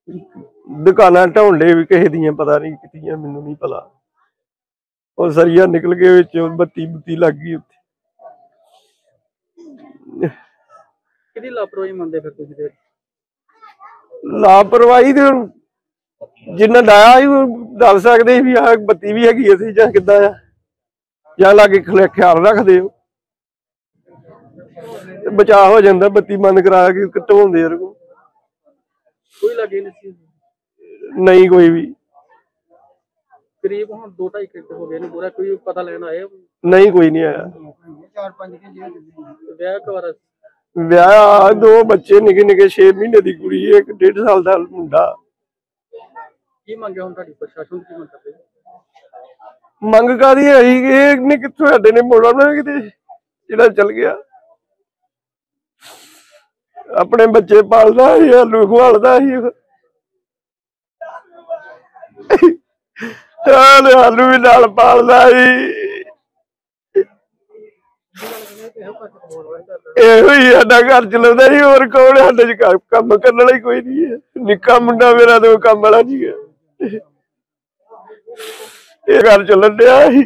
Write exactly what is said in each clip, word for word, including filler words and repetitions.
दुकाना ढाउण डे भी किसी दियां पता नहीं कितियां मैनूं नहीं पता। और सरिया निकल के विच बत्ती बुत्ती लग गई उत्थे। किहदी लापरवाही मनदे फिर तुसीं ते? लापरवाही ते जिन्ना डाया ही दस सकदे भी आ बत्ती भी हैगी असीं जां किद्दां आ जां लागे ख्याल रखदे हो बचाव हो जाता बत्ती बंद करा के ढवाउंदे रहो। कोई लगे नहीं नहीं कोई भी करीब हम दो ढाई घंटे हो गए ने पूरा कोई पता लेना आया नहीं कोई नहीं आया। ब्याह कवारा ब्याह दो बच्चे निके निके छे महीने की कुड़ी एक डेढ़ साल का मुंडा। की मंगे हुण तुहाडी प्रशासन की मंग करदे? मंग कादी है इहने कित्थों साडे ने मोड़ना किते जिहड़ा चल गया। अपने बच्चे पालदा ही आलू खवालदा ही आलू भी नाल पालदा ही। ਇਹੋ ਹੀ ਸਾਡਾ घर चलाਉਂਦਾ ਸੀ ਹੋਰ कौन ਸਾਡੇ ਚ ਕੰਮ ਕਰਨ ਵਾਲਾ कोई नहीं है। निक्का मुंडा मेरा तो काम वाला नहीं है। ये घर चलन दिया ही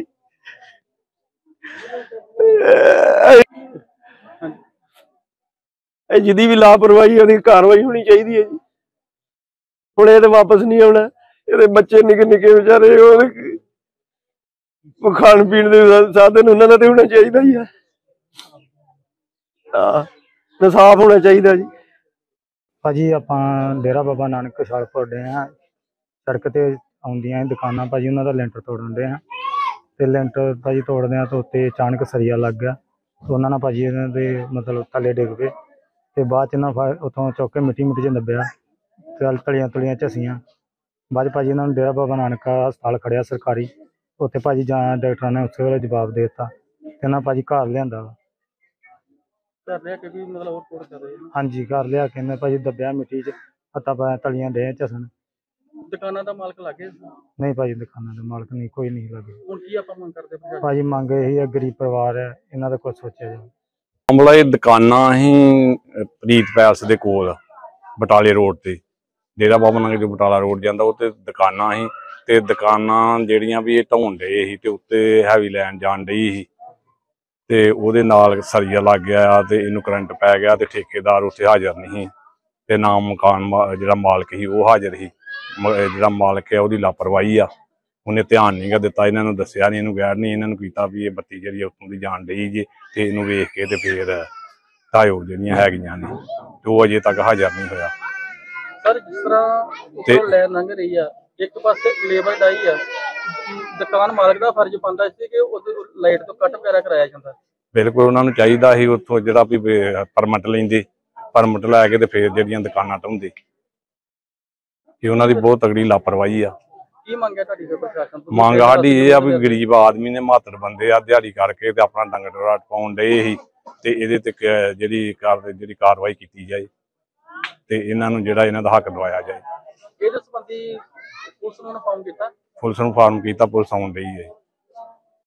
जिहदी भी लापरवाही ਉਹਦੀ कार्रवाई होनी चाहिए है जी। हुण ये तो वापस नहीं आना। ये बच्चे निके निके बेचारे खाण पीण के साधन उन्होंने तो होना चाहिए ही है। इंसाफ होना चाहिए जी। भाजी आपां डेरा बाबा नानक शालपुर डे हाँ सड़क ते आउंदियां दुकानां भाजी उन्हां दा लेंटर तोड़न डे हाँ ते लेंटर भाजी तोड़दे तो उत्ते अचानक सरिया लग गया तो उन्होंने भाजी इन्हां दे मतलब थल्ले डिग पे ते बाद च इन्हां उत्थों चुक के मिट्टी मिट्टी च दब्बिया ते तलियां तुलियां झसियां। बाद भाजी इन्हां नूं डेरा बाबा नानक हस्पताल खड़िया सरकारी उत्थे भाजी जां डॉक्टरां ने उस वेले जवाब दे दित्ता ते इन्हां भाजी घर लिआंदा वा। हाँ जी घर लिया के भाजी दब्बिया मिट्टी च हत्था पाया तलियां डे झसन। दुकाना दा मालक लागे नहीं भाजी दुकाना दा मालक नहीं कोई नहीं लगे। हुण की आपां मंग करदे भाजी मंग यही है गरीब परिवार है इन्हां दा कुछ सोचा जाए। मामला ये दुकाना ही प्रीत पैलस दे कोल बटाले रोड ते डेरा बाबा नानक जो बटाला रोड जांदा उत्ते दुकाना ही ते दुकाना जिहड़ियां भी ढाउण डे ही ते उत्ते हैवी लैन जान डई ही ते ओहदे नाल सरिया लग गया ते इनू करंट पै गया ते ठेकेदार उत्थे हाज़र नहीं ते ना मकान जिहड़ा मालक ही वो हाज़र ही। जिहड़ा मालक है उसदी लापरवाही आ उन्हें ध्यान नहीं गा दिता इन्हां नूं दस्सिया नहीं इनू गैर नहीं इन्हां नूं कीता भी ये बत्ती जिहड़ी उत्तों दी जान डई जे ते इनू वेख के ते फिर ढाओ जिहड़ियां हैगियां ने ते ओह अजे तक हाज़र नहीं होया। सर जिस तरह लैन लंघ रही है एक पासे लेबर डाई है दुकान मालक का फर्ज बनता है कि लाइट तो कट वगैरह कराया जाता। बिल्कुल उन्होंने चाहिए ही उत्थों जिहड़ा भी परमिट लेंदे परमिट लैके ते फिर जिहड़ियां दुकानां ढाउंदे कि उन्हां दी बहुत तगड़ी लापरवाही आ। मंग साडी ये आ भी गरीब आदमी ने मातड़ बंदे आ दिहाड़ी करके ते अपना डंगर डोरा पाउण डे ही ते इहदे ते जिहड़ी जिहड़ी कार्रवाई कीती जाए ते इन्हां नूं जिहड़ा इन्हां दा हक दवाया जाए। इहदे संबंधी पुलिस नूं फार्म कीता पुलिस नूं फार्म कीता पुलिस आउण डई है।